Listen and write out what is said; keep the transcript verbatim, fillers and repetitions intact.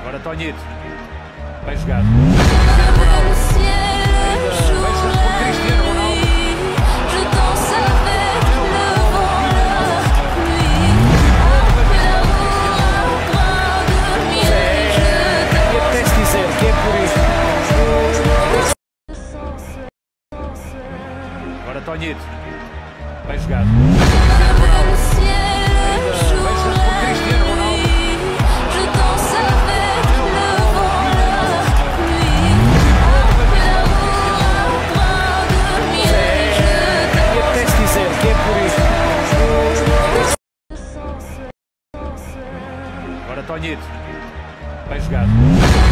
Agora Tonhito. Bem jogado. Cristiano Ronaldo. Ainda bem jogado por Cristiano Ronaldo. Eu detesto dizer que é por isso. Agora Tonhito. Bem jogado. Cristiano Ronaldo. Ainda bem jogado por Cristiano Ronaldo. Agora Tonhito. Bem jogado.